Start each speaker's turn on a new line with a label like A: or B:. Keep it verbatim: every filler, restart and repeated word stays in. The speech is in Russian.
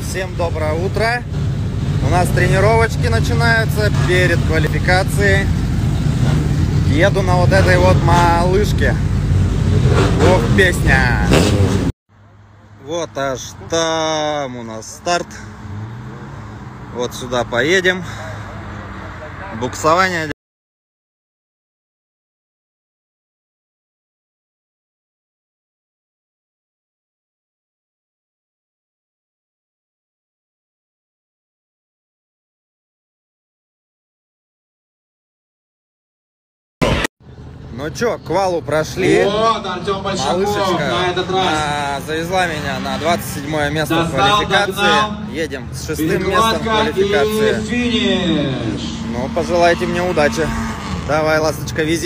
A: Всем доброе утро. У нас тренировочки начинаются перед квалификацией. Еду на вот этой вот малышке. Ох, песня. Вот аж там у нас старт. Вот сюда поедем. Буксование. Ну чё, к валу прошли.
B: Вот Артем Большаков на этот раз
A: а, завезла меня на двадцать седьмое место в квалификации. Догнал. Едем с шестым
B: Перекладка
A: местом в квалификации.
B: И финиш.
A: Ну, пожелайте мне удачи. Давай, ласточка, вези.